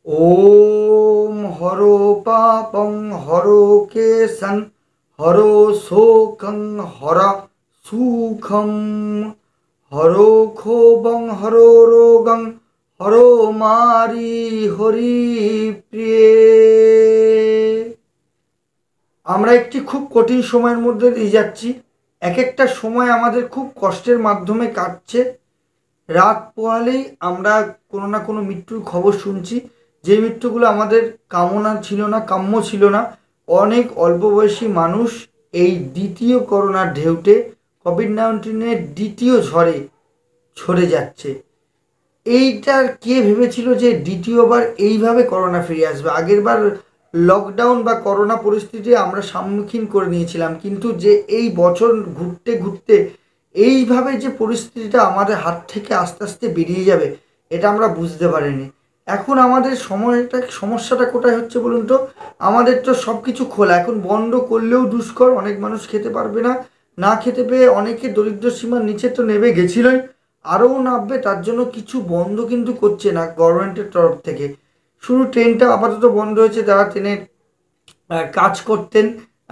ओम हरो पापं हरो केशं हरो शोकं हर सुखं हरो क्षोभं हरो रोगं हरो मारी हरि प्रिये। আমরা একটি খুব কঠিন সময়ের মধ্যে দিয়ে যাচ্ছি। এক একটা সময় আমাদের খুব কষ্টের মাধ্যমে কাটছে। রাত পোহালেই আমরা কোনো না কোনো মৃত্যুর খবর শুনছি, যে মৃত্যুগুলো আমাদের কামনা ছিল না, কাম্য ছিল না। অনেক অল্প বয়সী মানুষ এই দ্বিতীয় করোনার ঢেউতে, কোভিড-19 দ্বিতীয় ঝড়ে ঝরে যাচ্ছে। এইটার কে ভেবেছিল যে দ্বিতীয়বার এইভাবে করোনা ফিরে আসবে? আগেরবার লকডাউন বা করোনা পরিস্থিতি আমরা সম্মুখীন করে নিয়েছিলাম, কিন্তু যে এই বছর ঘুরতে ঘুরতে এইভাবে যে পরিস্থিতিটা আমাদের হাত থেকে আস্তে আস্তে বেরিয়ে যাবে, এটা আমরা বুঝতে পারিনি। এখন আমাদের সমস্যাটা কোথায় হচ্ছে বলুন তো? আমাদের তো সব কিছু খোলা, এখন বন্ধ করলেও দুষ্কর, অনেক মানুষ খেতে পারবে না, না খেতে পেয়ে অনেকে দরিদ্র সীমার নিচে তো নেমে গেছিলই, আরও নামবে। তার জন্য কিছু বন্ধ কিন্তু করছে না গভর্নমেন্টের তরফ থেকে। শুধু ট্রেনটা আপাতত বন্ধ হয়েছে, যারা ট্রেনে কাজ করতেন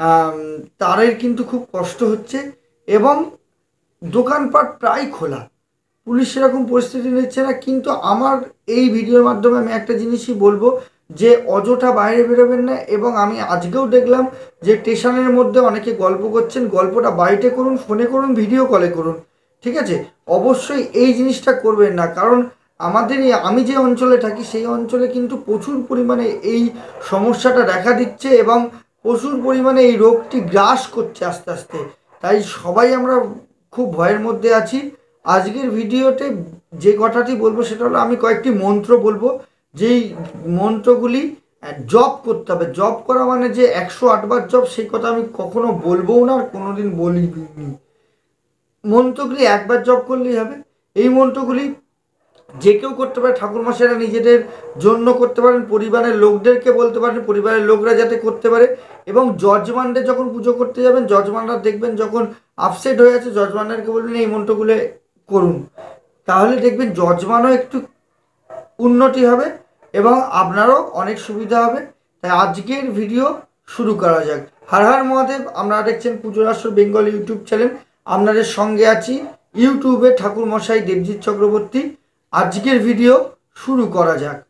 তাদের কিন্তু খুব কষ্ট হচ্ছে, এবং দোকানপাট প্রায় খোলা, পুলিশ সেরকম পরিস্থিতি নিচ্ছে না। কিন্তু আমার এই ভিডিওর মাধ্যমে আমি একটা জিনিসই বলবো, যে অযথা বাইরে বেরোবেন না। এবং আমি আজকেও দেখলাম যে স্টেশনের মধ্যে অনেকে গল্প করছেন, গল্পটা বাড়িতে করুন, ফোনে করুন, ভিডিও কলে করুন, ঠিক আছে? অবশ্যই এই জিনিসটা করবেন না, কারণ আমি যে অঞ্চলে থাকি সেই অঞ্চলে কিন্তু প্রচুর পরিমাণে এই সমস্যাটা দেখা দিচ্ছে, এবং প্রচুর পরিমাণে এই রোগটি গ্রাস করছে আস্তে আস্তে। তাই সবাই আমরা খুব ভয়ের মধ্যে আছি। আজকের ভিডিওতে যে কথাটি বলবো সেটা হলো, আমি কয়েকটি মন্ত্র বলবো, যেই মন্ত্রগুলি জপ করতে হবে। জপ করা মানে যে 108 বার জপ, সেই কথা আমি কখনো বলবোও না, আর কোনোদিন বলিনি। মন্ত্রগুলি একবার জপ করলেই হবে। এই মন্ত্রগুলি যে কেউ করতে পারে, ঠাকুরমশাইরা নিজেদের জন্য করতে পারেন, পরিবারের লোকদেরকে বলতে পারেন, পরিবারের লোকরা যাতে করতে পারে। এবং যজমানদের যখন পুজো করতে যাবেন, যজমানরা দেখবেন যখন আপসেট হয়ে আছে, যজমানদেরকে বলবেন এই মন্ত্রগুলো করুন, তাহলে দেখবেন যজমানও একটু উন্নতি হবে এবং আপনারও অনেক সুবিধা হবে। তাই আজকের ভিডিও শুরু করা যাক। হর হর মহাদেব। আপনারা দেখছেন পুজোর আসর বেঙ্গল ইউটিউব চ্যানেল। আপনাদের সঙ্গে আছি ইউটিউবে ঠাকুরমশাই দেবজিৎ চক্রবর্তী। আজকের ভিডিও শুরু করা যাক।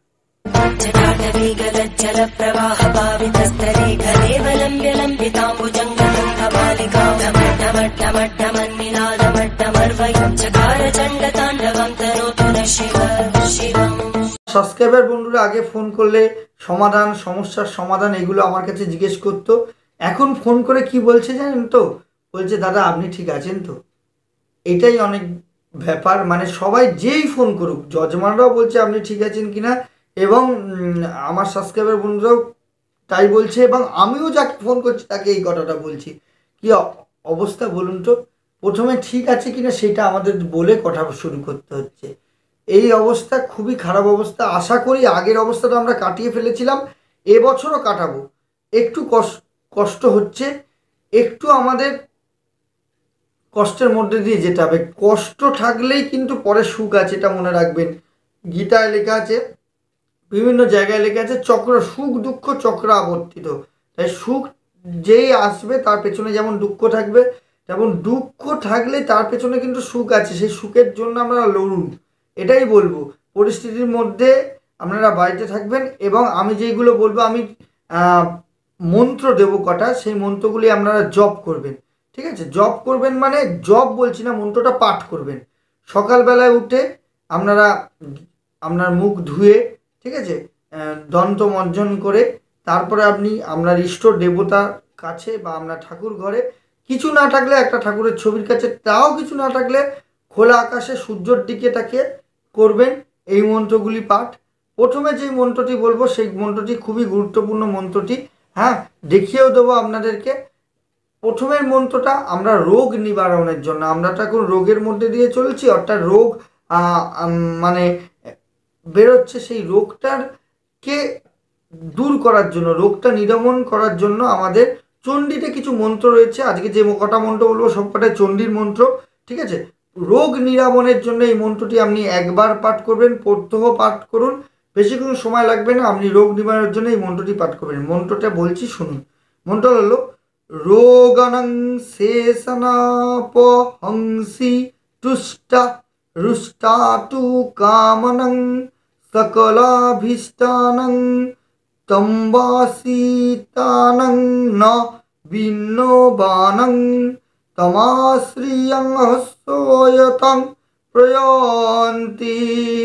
সাবস্ক্রাইবার বন্ধুরা আগে ফোন করলে সমস্যার সমাধান এগুলো আমার কাছে জিজ্ঞেস করতো। এখন ফোন করে কি বলছে জানেন তো? বলছে দাদা আপনি ঠিক আছেন তো? এটাই অনেক ব্যাপার, মানে সবাই যেই ফোন করুক, যজমানরাও বলছে আপনি ঠিক আছেন কিনা, এবং আমার সাবস্ক্রাইবার বন্ধুরাও তাই বলছে, এবং আমিও যাকে ফোন করছি তাকে এই কথাটা বলছি। কি অবস্থা বলুন তো? প্রথমে ঠিক আছে কিনা সেটা আমাদের বলে কথা শুরু করতে হচ্ছে। এই অবস্থা খুবই খারাপ অবস্থা। আশা করি আগের অবস্থাটা আমরা কাটিয়ে ফেলেছিলাম, এবছরও কাটাবো। একটু কষ্ট হচ্ছে, একটু আমাদের কষ্টের মধ্যে দিয়ে যেতে হবে। কষ্ট থাকলেই কিন্তু পরে সুখ আছে, এটা মনে রাখবেন। গীতায় লেখা আছে, বিভিন্ন জায়গায় লেখা আছে, সুখ দুঃখ চক্র আবর্তিত। তাই সুখ যেই আসবে তার পেছনে যেমন দুঃখ থাকবে, তেমন দুঃখ থাকলে তার পেছনে কিন্তু সুখ আছে। সেই সুখের জন্য আমরা লড়ুন, এটাই বলবো। পরিস্থিতির মধ্যে আপনারা বাড়িতে থাকবেন, এবং আমি যেইগুলো বলবো, আমি মন্ত্র দেবো কটা, সেই মন্ত্রগুলি আপনারা জপ করবেন, ঠিক আছে? জপ করবেন মানে জপ বলছি না, মন্ত্রটা পাঠ করবেন। সকালবেলায় উঠে আপনার মুখ ধুয়ে, ঠিক আছে, দন্ত মর্জন করে, তারপরে আপনি আপনার ইষ্ট দেবতার কাছে বা আপনার ঠাকুর ঘরে, কিছু না থাকলে একটা ঠাকুরের ছবির কাছে, তাও কিছু না থাকলে খোলা আকাশে সূর্যের দিকে তাকিয়ে করবেন এই মন্ত্রগুলি পাঠ। প্রথমে যেই মন্ত্রটি বলবো সেই মন্ত্রটি খুবই গুরুত্বপূর্ণ মন্ত্রটি, হ্যাঁ, দেখিয়েও দেবো আপনাদেরকে। প্রথমের মন্ত্রটা আমরা রোগ নিবারণের জন্য, আমরা তো এখন রোগের মধ্যে দিয়ে চলছি, অর্থাৎ রোগ মানে বেরোচ্ছে, সেই রোগটাকে দূর করার জন্য, রোগটা নিরামন করার জন্য আমাদের চণ্ডীতে কিছু মন্ত্র রয়েছে। আজকে যে কটা মন্ত্র বলবো সব কটাই চণ্ডীর মন্ত্র, ঠিক আছে? রোগ নিরামনের জন্য এই মন্ত্রটি আপনি একবার পাঠ করবেন, প্রত্যহ পাঠ করুন, বেশিক্ষণ সময় লাগবে না, আপনি রোগ নিবারণের জন্য এই মন্ত্রটি পাঠ করবেন। মন্ত্রটা বলছি শুনুন। মন্ত্র হলো রোগানং শেষনাপহংসি তুষ্টা রুষ্টাতু কামনং সকলাভীষ্টানং তম্বাসিতানং ন বিন্নবানং তমাশ্রিয়ং হস্যয়তং প্রয়ন্তি।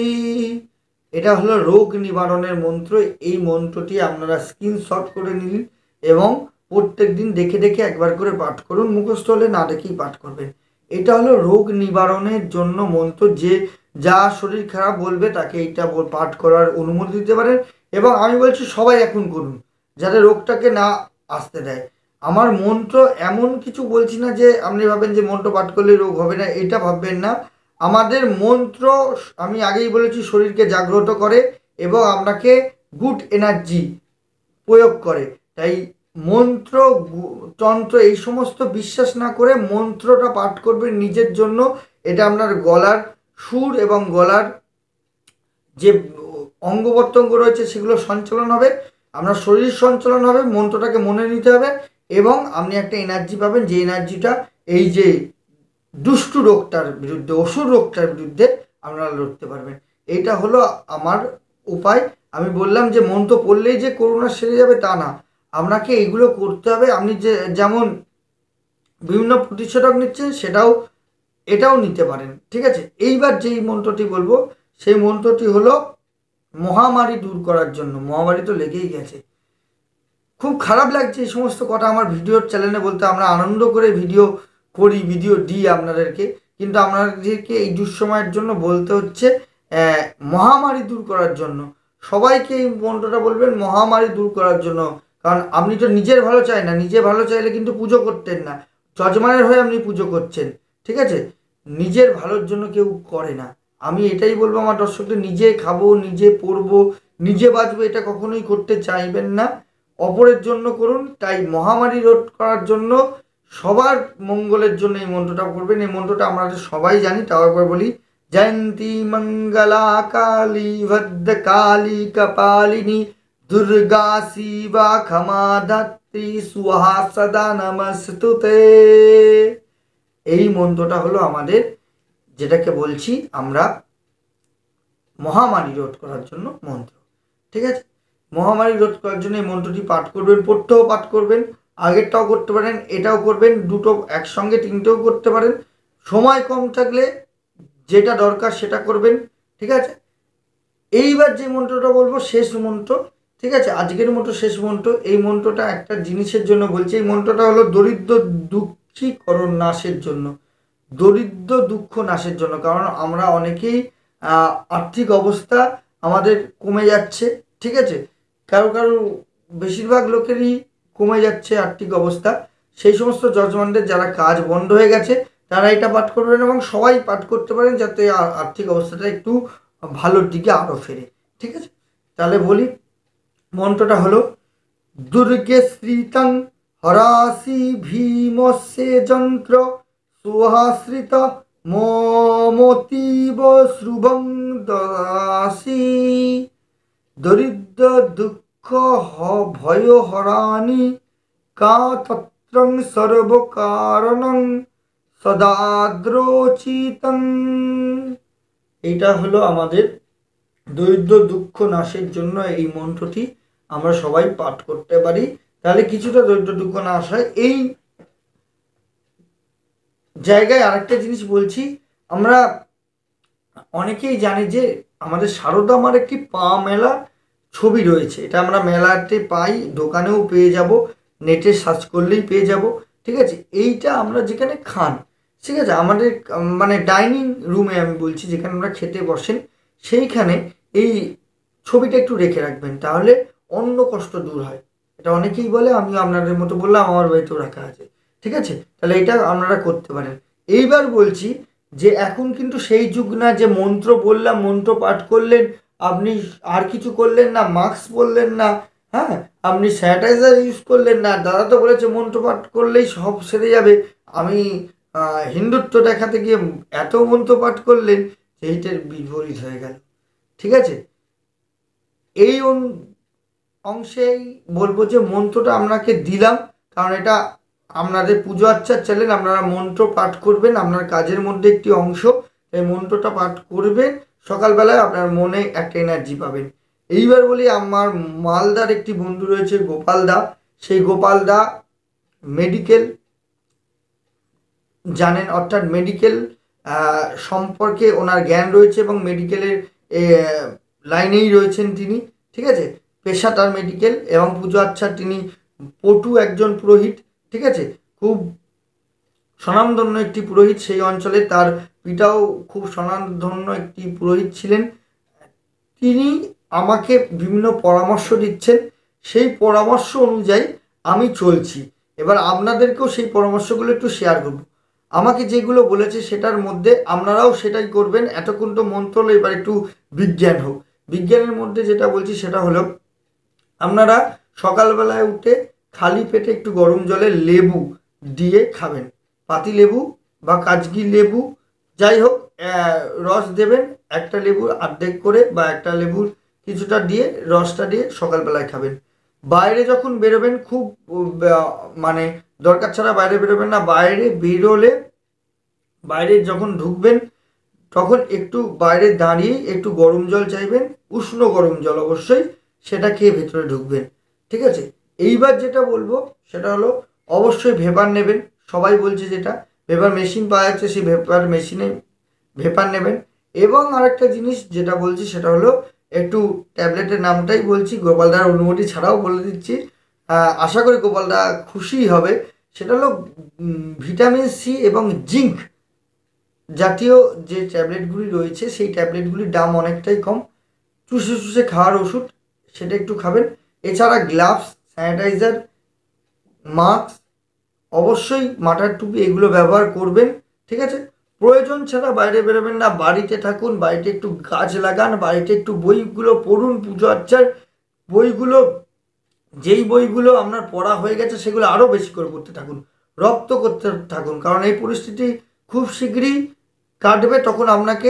এটা হলো রোগ নিবারণের মন্ত্র। এই মন্ত্রটি আপনারা স্ক্রিনশট করে নিন এবং প্রত্যেক দিন দেখে দেখে একবার করে পাঠ করুন। মুখস্থ হলে না দেখেই পাঠ করবেন। এটা হলো রোগ নিবারণের জন্য মন্ত্র। যে যা শরীর খারাপ বলবে তাকে এইটা পাঠ করার অনুমতি দিতে পারেন। এবং আমি বলছি সবাই এখন করুন, যাতে রোগটাকে না আসতে দেয়। আমার মন্ত্র এমন কিছু বলছি না যে আপনি ভাবেন যে মন্ত্র পাঠ করলে রোগ হবে না, এটা ভাববেন না। আমাদের মন্ত্র, আমি আগেই বলেছি, শরীরকে জাগ্রত করে এবং আপনাকে গুড এনার্জি প্রয়োগ করে। তাই মন্ত্র তন্ত্র এই সমস্ত বিশ্বাস না করে মন্ত্রটা পাঠ করবেন নিজের জন্য। এটা আপনার গলার সুর এবং গলার যে অঙ্গ প্রত্যঙ্গ রয়েছে সেগুলো সঞ্চালন হবে, আপনার শরীর সঞ্চালন হবে, মন্ত্রটাকে মনে নিতে হবে এবং আপনি একটা এনার্জি পাবেন, যে এনার্জিটা এই যে দুষ্টু রোগটার বিরুদ্ধে, অসুর রোগটার বিরুদ্ধে আপনারা লড়তে পারবেন। এইটা হলো আমার উপায়। আমি বললাম যে মন্ত্র পড়লেই যে করোনা সেরে যাবে তা না, আপনাকে এইগুলো করতে হবে। আপনি যে যেমন বিভিন্ন প্রতিষেধক নিচ্ছেন এটাও নিতে পারেন, ঠিক আছে। এইবার যেই মন্ত্রটি বলবো সেই মন্ত্রটি হলো মহামারী দূর করার জন্য। মহামারী তো লেগেই গেছে, খুব খারাপ লাগছে এই সমস্ত কথা আমার ভিডিওর চ্যানেলে বলতে। আমরা আনন্দ করে ভিডিও করি, ভিডিও দিই আপনাদেরকে, কিন্তু আপনাদেরকে এই দুঃসময়ের জন্য বলতে হচ্ছে মহামারী দূর করার জন্য। সবাইকে এই মন্ত্রটা বলবেন মহামারী দূর করার জন্য। কারণ আপনি তো নিজের ভালো চাই না, নিজে ভালো চাইলে কিন্তু পুজো করতেন না, যজমানের হয়ে আপনি পুজো করছেন, ঠিক আছে। নিজের ভালোর জন্য কেউ করে না। আমি এটাই বলবো আমার দর্শকদের, নিজে খাবো, নিজে পড়বো, নিজে বাঁচবো, এটা কখনোই করতে চাইবেন না, অপরের জন্য করুন। তাই মহামারী রোধ করার জন্য, সবার মঙ্গলের জন্য এই মন্ত্রটা করবেন। এই মন্ত্রটা আমরা সবাই জানি, তাও একবার বলি। জয়ন্তী মঙ্গলা কালী ভদ্রকালী কপালিনী দুর্গা শিবা ক্ষমা ধাত্রী সুহা সদা নমস্তুতে। এই মন্ত্রটা হলো আমাদের, যেটাকে বলছি আমরা মহামারী রোধ করার জন্য মন্ত্র, ঠিক আছে। মহামারী রোধ করার জন্য এই মন্ত্রটি পাঠ করবেন, পড়তেও পাঠ করবেন, আগেরটাও করতে পারেন, এটাও করবেন, দুটো একসঙ্গে তিনটেও করতে পারেন। সময় কম থাকলে যেটা দরকার সেটা করবেন, ঠিক আছে। এইবার যে মন্ত্রটা বলবো শেষ মন্ত্র, ঠিক আছে, আজকের মন্ত্র শেষ মন্ত্র। এই মন্ত্রটা একটা জিনিসের জন্য বলছি। এই মন্ত্রটা হলো দরিদ্র দুঃখীকরণ নাশের জন্য, দরিদ্র দুঃখ নাশের জন্য। কারণ আমরা অনেকেই আর্থিক অবস্থা আমাদের কমে যাচ্ছে, ঠিক আছে। কারো বেশিরভাগ লোকেরই কমে যাচ্ছে আর্থিক অবস্থা। সেই সমস্ত যজমানদের যারা কাজ বন্ধ হয়ে গেছে তারা এটা পাঠ করবেন এবং সবাই পাঠ করতে পারেন, যাতে আর্থিক অবস্থাটা একটু ভালোর দিকে আরও ফেরে, ঠিক আছে। তাহলে বলি, মন্ত্রটা হলো দুর্গে শ্রীতং হরাসি ভীমস্যে যন্ত্র সুহাশ্রিত মমতীব শ্রুবং দাসি দরিদ্র দুঃখ ভয় হরানি কা তত্রং সর্বকারণং সদাদ্রোচিতং। এইটা হলো আমাদের দরিদ্র দুঃখ নাশের জন্য এই মন্ত্রটি আমরা সবাই পাঠ করতে পারি, তাহলে কিছুটা দরিদ্র দুঃখ নাশ হয়। এই জায়গায় আরেকটা জিনিস বলছি, আমরা অনেকেই জানি যে আমাদের সারদা মার একটি পা মেলা ছবি রয়েছে। এটা আমরা মেলাতে পাই, দোকানেও পেয়ে যাব, নেটে সার্চ করলেই পেয়ে যাব, ঠিক আছে। এইটা আমরা যেখানে খান, ঠিক আছে, আমাদের মানে ডাইনিং রুমে আমি বলছি, যেখানে আমরা খেতে বসেন, সেইখানে এই ছবিটা একটু রেখে রাখবেন, তাহলে অন্য কষ্ট দূর হয়। এটা অনেকেই বলে, আমিও আপনাদের মতো বললাম, আমার বাড়িতেও রাখা আছে, ঠিক আছে। তাহলে এটা আপনারা করতে পারেন। এইবার বলছি যে এখন কিন্তু সেই যুগ না যে মন্ত্র বললাম, মন্ত্র পাঠ করলেন, আপনি আর কিছু করলেন না, মাস্ক পরলেন না, হ্যাঁ, আপনি স্যানিটাইজার ইউজ করলেন না, দাদা তো বলেছে মন্ত্র পাঠ করলেই সব সেরে যাবে, আমি হিন্দুত্ব দেখাতে গিয়ে এত মন্ত্র পাঠ করলেন, সেইটার বিপরীত হয়ে গেল, ঠিক আছে। এই অংশেই বলবো যে মন্ত্রটা আপনাকে দিলাম, কারণ এটা আপনাদের পুজো আর্চার চ্যানেল, আপনারা মন্ত্র পাঠ করবেন, আপনার কাজের মধ্যে একটি অংশ। এই মন্ত্রটা পাঠ করবেন সকালবেলায়, আপনার মনে একটা এনার্জি পাবেন। এইবার বলি, আমার মালদার একটি বন্ধু রয়েছে গোপাল দা। সেই গোপাল দা মেডিকেল জানেন, অর্থাৎ মেডিকেল সম্পর্কে ওনার জ্ঞান রয়েছে এবং মেডিকেলের লাইনেই রয়েছেন তিনি, ঠিক আছে। পেশা তার মেডিকেল এবং পুজো আচ্ছা তিনি পটু একজন পুরোহিত, ঠিক আছে। খুব স্বনামধন্য একটি পুরোহিত সেই অঞ্চলে, তার পিতাও খুব স্বনামধন্য একটি পুরোহিত ছিলেন। তিনি আমাকে বিভিন্ন পরামর্শ দিচ্ছেন, সেই পরামর্শ অনুযায়ী আমি চলছি। এবার আপনাদেরকেও সেই পরামর্শগুলো একটু শেয়ার করব। আমাকে যেগুলো বলেছে সেটার মধ্যে আপনারাও সেটাই করবেন। এতক্ষণ তো মন্ত্র হলো, এবার একটু বিজ্ঞান হোক। বিজ্ঞানের মধ্যে যেটা বলছি সেটা হলো, আপনারা সকালবেলায় উঠে খালি পেটে একটু গরম জলে লেবু দিয়ে খাবেন। পাতি লেবু বা কাজকি লেবু যাই হোক, রস দেবেন একটা লেবুর অর্ধেক করে, বা একটা লেবুর কিছুটা দিয়ে রসটা দিয়ে সকালবেলায় খাবেন। বাইরে যখন বেরোবেন খুব মানে দরকার ছাড়া বাইরে বেরোবেন না। বাইরে বেরোলে, বাইরে যখন ঢুকবেন তখন একটু বাইরে দাঁড়িয়ে একটু গরম জল চাইবেন, উষ্ণ গরম জল অবশ্যই, সেটা খেয়ে ভেতরে ঢুকবেন, ঠিক আছে। এইবার যেটা বলবো সেটা হলো, অবশ্যই ভেপার নেবেন। সবাই বলছে যেটা ভেপার মেশিন পাওয়া যাচ্ছে, সেই ভেপার মেশিনে ভেপার নেবেন। এবং আরেকটা জিনিস যেটা বলছি সেটা হলো, একটু ট্যাবলেটের নামটাই বলছি, গোপালদার অনুমতি ছাড়াও বলে দিচ্ছি, আশা করি গোপালদা খুশি হবে। সেটা হলো ভিটামিন সি এবং জিঙ্ক জাতীয় যে ট্যাবলেটগুলি রয়েছে, সেই ট্যাবলেটগুলির দাম অনেকটাই কম। চুষে চুষে খাওয়ার ওষুধ, সেটা একটু খাবেন। এছাড়া গ্লাভস, স্যানিটাইজার, মাস্ক, অবশ্যই মাথার টুপি, এগুলো ব্যবহার করবেন, ঠিক আছে। প্রয়োজন ছাড়া বাইরে বেরোবেন না, বাড়িতে থাকুন, বাড়িতে একটু গাছ লাগান, বাড়িতে একটু বইগুলো পড়ুন, পুজো আর্চার বইগুলো, যেই বইগুলো আপনার পড়া হয়ে গেছে সেগুলো আরও বেশি করে পড়তে থাকুন, রপ্ত করতে থাকুন, কারণ এই পরিস্থিতি খুব শীঘ্রই কাটবে, তখন আপনাকে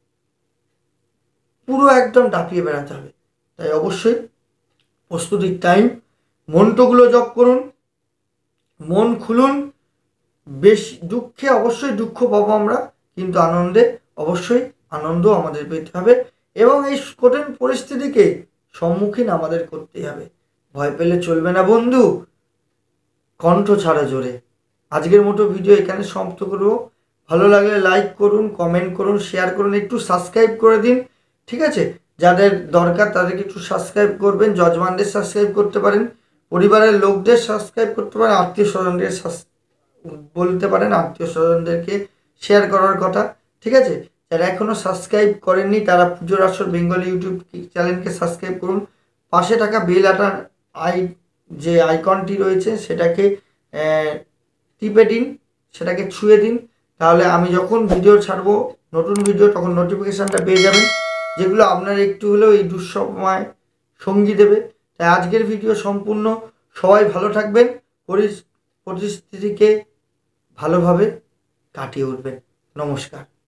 পুরো একদম ডাকিয়ে বেড়াতে হবে। তাই অবশ্যই প্রস্তুতির টাইম, মন্ত্রগুলো জপ করুন, মন খুলুন। বেশি দুঃখে অবশ্যই দুঃখ পাবো আমরা, কিন্তু আনন্দে অবশ্যই আনন্দ আমাদের পেতে হবে। এবং এই কঠিন পরিস্থিতিকে সম্মুখীন আমাদের করতেই হবে। ভয় পেলে চলবে না বন্ধু, কণ্ঠ ছাড়া জোরে। আজকের মতো ভিডিও এখানে সমাপ্ত করব। ভালো লাগলে লাইক করুন, কমেন্ট করুন, শেয়ার করুন, একটু সাবস্ক্রাইব করে দিন, ঠিক আছে। যাদের দরকার তাদেরকে একটু সাবস্ক্রাইব করবেন। যজমানদের সাবস্ক্রাইব করতে পারেন, পরিবারের লোকদের সাবস্ক্রাইব করতে পারেন, আত্মীয় স্বজনদের বলতে পারেন আত্মীয় স্বজনদেরকে শেয়ার করার কথা, ঠিক আছে। যারা এখনও সাবস্ক্রাইব করেননি তারা পুজোর আসর বেঙ্গলি ইউটিউব চ্যানেলকে সাবস্ক্রাইব করুন। পাশে থাকা বেল আটার যে আইকনটি রয়েছে সেটাকে টিপে দিন, সেটাকে ছুঁয়ে দিন, তাহলে আমি যখন ভিডিও ছাড়বো নতুন ভিডিও, তখন নোটিফিকেশানটা পেয়ে যাবেন, যেগুলো আপনার একটু হলেও এই দুঃসময় সঙ্গী দেবে। তাই আজকের ভিডিও সম্পূর্ণ। সবাই ভালো থাকবেন, পরিস্থিতিকে ভালোভাবে কাটিয়ে উঠবেন। নমস্কার।